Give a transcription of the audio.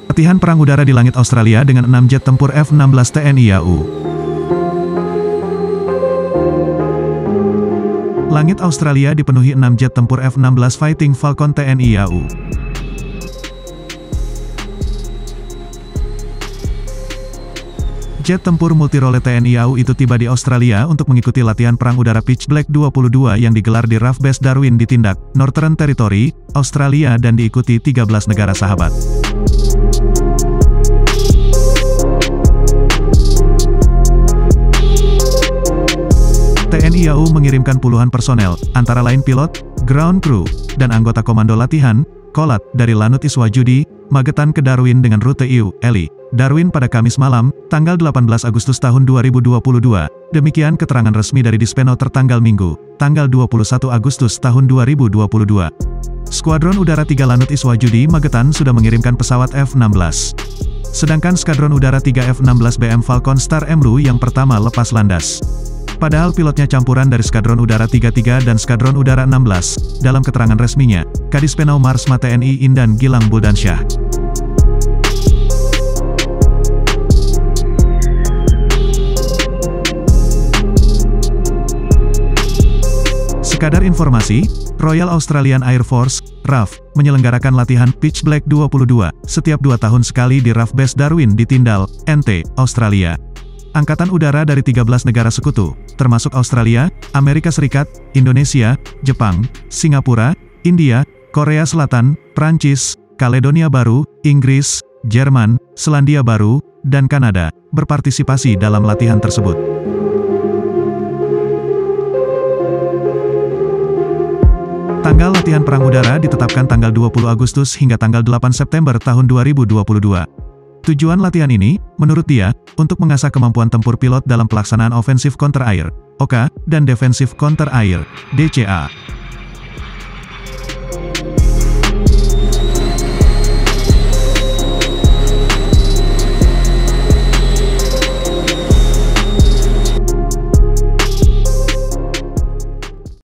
Latihan perang udara di langit Australia dengan 6 jet tempur F-16 TNI AU. Langit Australia dipenuhi 6 jet tempur F-16 Fighting Falcon TNI AU. Jet tempur multirole TNI AU itu tiba di Australia untuk mengikuti latihan perang udara Pitch Black 22 yang digelar di RAF Base Darwin di Tindak, Northern Territory, Australia dan diikuti 13 negara sahabat. TNI AU mengirimkan puluhan personel, antara lain pilot, ground crew, dan anggota komando latihan, Kolat, dari Lanut Iswajudi, Magetan ke Darwin dengan rute IU-LI, Darwin pada Kamis malam, tanggal 18 Agustus tahun 2022. Demikian keterangan resmi dari Dispeno tertanggal Minggu, tanggal 21 Agustus tahun 2022. Skuadron Udara 3 Lanut Iswajudi Magetan sudah mengirimkan pesawat F-16. Sedangkan Skadron Udara 3 F-16 BM Falcon Star Emru yang pertama lepas landas. Padahal pilotnya campuran dari Skadron Udara 33 dan Skadron Udara 16, dalam keterangan resminya, Kadispenau Marsma TNI Indan Gilang Buldansyah. Sekadar informasi, Royal Australian Air Force, RAF, menyelenggarakan latihan Pitch Black 22, setiap 2 tahun sekali di RAF Base Darwin di Tyndall, NT, Australia. Angkatan udara dari 13 negara sekutu, termasuk Australia, Amerika Serikat, Indonesia, Jepang, Singapura, India, Korea Selatan, Prancis, Kaledonia Baru, Inggris, Jerman, Selandia Baru, dan Kanada, berpartisipasi dalam latihan tersebut. Tanggal latihan perang udara ditetapkan tanggal 20 Agustus hingga tanggal 8 September tahun 2022. Tujuan latihan ini, menurut dia, untuk mengasah kemampuan tempur pilot dalam pelaksanaan ofensif counter air, OCA, dan defensif counter air, DCA.